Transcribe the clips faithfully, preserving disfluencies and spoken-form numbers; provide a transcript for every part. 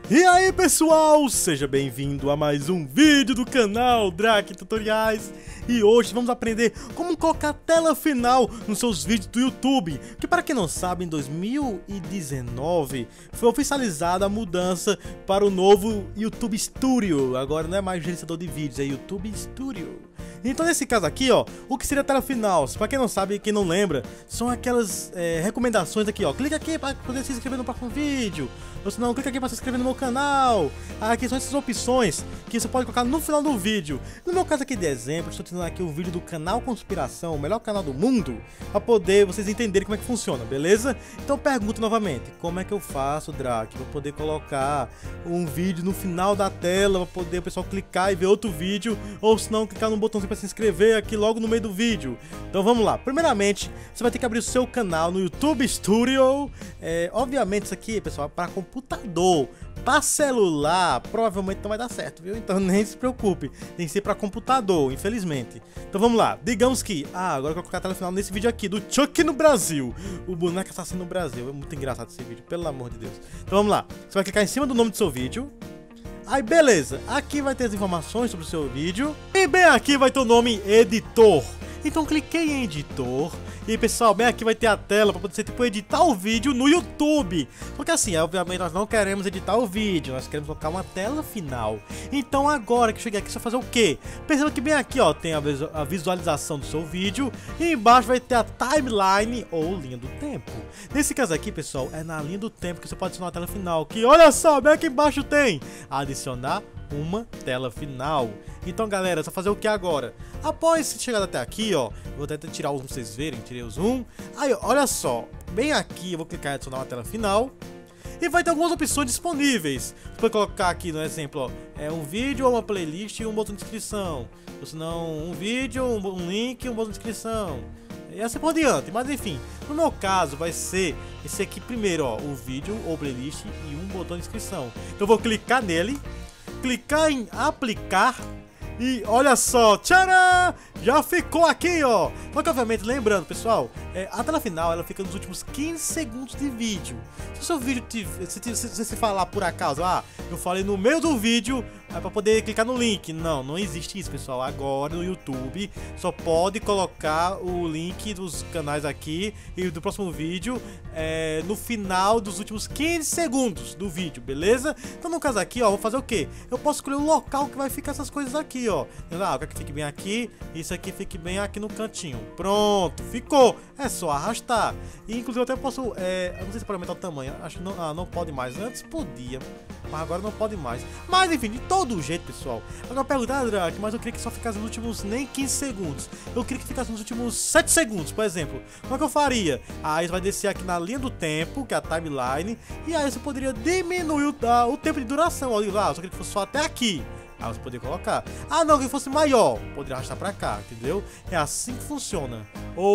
E aí pessoal, seja bem-vindo a mais um vídeo do canal Drake Tutoriais. E hoje vamos aprender como colocar a tela final nos seus vídeos do YouTube. Que para quem não sabe, em dois mil e dezenove foi oficializada a mudança para o novo YouTube Studio. Agora não é mais gerenciador de vídeos, é YouTube Studio. Então nesse caso aqui, ó, o que seria a tela final? Para quem não sabe, quem não lembra, são aquelas é, recomendações aqui, ó. Clica aqui para poder se inscrever no próximo vídeo. Ou se não, clica aqui para se inscrever no meu canal. Aqui são essas opções que você pode colocar no final do vídeo. No meu caso aqui de exemplo, estou utilizando aqui o vídeo do canal Conspiração, o melhor canal do mundo, para poder vocês entenderem como é que funciona, beleza? Então pergunto novamente, como é que eu faço, Drake, para poder colocar um vídeo no final da tela, para poder o pessoal clicar e ver outro vídeo, ou se não, clicar no botãozinho para se inscrever aqui logo no meio do vídeo. Então vamos lá. Primeiramente, você vai ter que abrir o seu canal no YouTube Studio. É, obviamente isso aqui, pessoal, é para computador. Para celular, provavelmente não vai dar certo, viu? Então nem se preocupe, tem que ser para computador, infelizmente. Então vamos lá, digamos que, ah, agora eu vou colocar a tela final nesse vídeo aqui, do Chuck no Brasil. O boneco assassino no Brasil, é muito engraçado esse vídeo, pelo amor de Deus. Então vamos lá, você vai clicar em cima do nome do seu vídeo. Aí beleza, aqui vai ter as informações sobre o seu vídeo. E bem aqui vai ter o nome editor. Então cliquei em editor. E pessoal, bem aqui vai ter a tela para poder tipo, editar o vídeo no YouTube. Porque assim, obviamente nós não queremos editar o vídeo, nós queremos colocar uma tela final. Então agora que eu cheguei aqui, você vai fazer o quê? Perceba que bem aqui ó, tem a visualização do seu vídeo. E embaixo vai ter a timeline ou linha do tempo. Nesse caso aqui, pessoal, é na linha do tempo que você pode adicionar a tela final. Que olha só, bem aqui embaixo tem adicionar uma tela final. Então galera, só fazer o que agora? Após chegar até aqui, ó, vou tentar tirar o zoom pra vocês verem, tirei o zoom. Aí, ó, olha só, bem aqui eu vou clicar em adicionar uma tela final. E vai ter algumas opções disponíveis. Você pode colocar aqui no exemplo, ó, é um vídeo ou uma playlist e um botão de inscrição. Ou se não, um vídeo, um, um link e um botão de inscrição. E assim por diante, mas enfim, no meu caso vai ser esse aqui primeiro, ó, o vídeo ou playlist e um botão de inscrição. Então eu vou clicar nele, clicar em aplicar. E olha só, tcharam! Já ficou aqui, ó. Só que obviamente, lembrando, pessoal, é, a tela final ela fica nos últimos quinze segundos de vídeo. Se o seu vídeo, tiver, se, se, se, se falar por acaso, ah, eu falei no meio do vídeo, é pra poder clicar no link. Não, não existe isso, pessoal. Agora no YouTube só pode colocar o link dos canais aqui e do próximo vídeo é, no final dos últimos quinze segundos do vídeo, beleza? Então no caso aqui, ó, vou fazer o quê? Eu posso escolher o local que vai ficar essas coisas aqui, ó. Ah, eu quero que fique bem aqui, isso aqui fique bem aqui no cantinho. Pronto, ficou. É só arrastar. E inclusive eu até posso, é, eu não sei se pode aumentar o tamanho. Acho que não, ah, não pode mais. Antes podia, mas agora não pode mais. Mas enfim, de todo jeito, pessoal. Agora perguntar, ah, Drake, mas eu queria que só ficasse nos últimos nem quinze segundos. Eu queria que ficasse nos últimos sete segundos, por exemplo. Como é que eu faria? Aí você vai descer aqui na linha do tempo, que é a timeline. E aí você poderia diminuir o, ah, o tempo de duração. Olha lá, eu só queria que fosse só até aqui. Aí você poderia colocar. Ah não, que fosse maior, poderia arrastar pra cá, entendeu? É assim que funciona.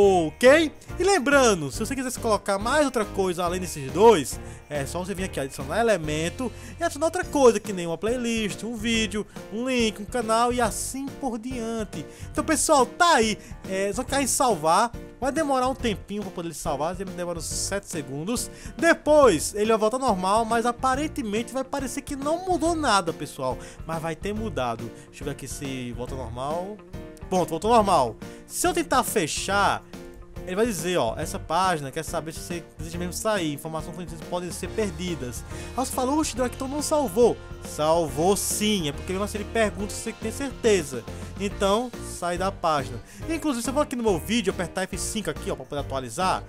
Ok? E lembrando, se você quisesse colocar mais outra coisa além desses dois, é só você vir aqui adicionar elemento e adicionar outra coisa, que nem uma playlist, um vídeo, um link, um canal e assim por diante. Então pessoal, tá aí, é só clicar em salvar. Vai demorar um tempinho para poder salvar, ele demora uns sete segundos. Depois ele vai voltar normal, mas aparentemente vai parecer que não mudou nada, pessoal. Mas vai ter mudado. Deixa eu ver aqui se volta normal. Pronto, voltou normal. Se eu tentar fechar, ele vai dizer, ó, essa página quer saber se você deseja mesmo sair, informações podem ser perdidas. Aí você fala, oxe, Drake, então não salvou. Salvou sim, é porque mesmo assim ele pergunta se você tem certeza. Então, sai da página. Inclusive, se eu for aqui no meu vídeo, apertar F cinco aqui, ó, pra poder atualizar.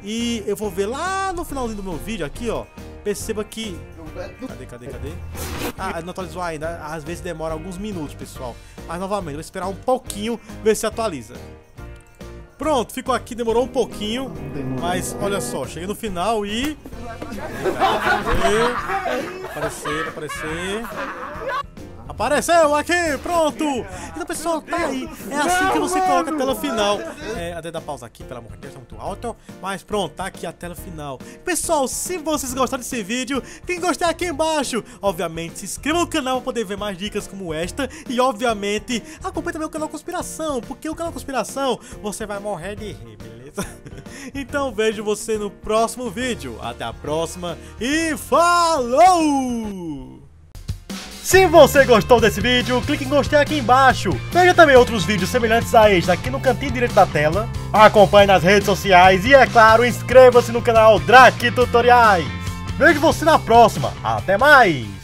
E eu vou ver lá no finalzinho do meu vídeo aqui, ó. Perceba que... Cadê, cadê, cadê? Ah, não atualizou ainda. Às vezes demora alguns minutos, pessoal. Mas novamente, vou esperar um pouquinho, ver se atualiza. Pronto, ficou aqui, demorou um pouquinho. Mas olha só, cheguei no final e... Aparecer, aparecer. Apareceu aqui, pronto! Então pessoal, tá aí, é assim que você coloca a tela final. É, até dar pausa aqui, pelo amor de Deus, tá muito alto. Mas pronto, tá aqui a tela final. Pessoal, se vocês gostaram desse vídeo, tem que gostar aqui embaixo. Obviamente, se inscreva no canal para poder ver mais dicas como esta. E obviamente, acompanhe também o canal Conspiração, porque o canal Conspiração, você vai morrer de rir, beleza? Então vejo você no próximo vídeo. Até a próxima e falou! Se você gostou desse vídeo, clique em gostei aqui embaixo. Veja também outros vídeos semelhantes a este aqui no cantinho direito da tela. Acompanhe nas redes sociais e, é claro, inscreva-se no canal Drake Tutoriais. Vejo você na próxima. Até mais!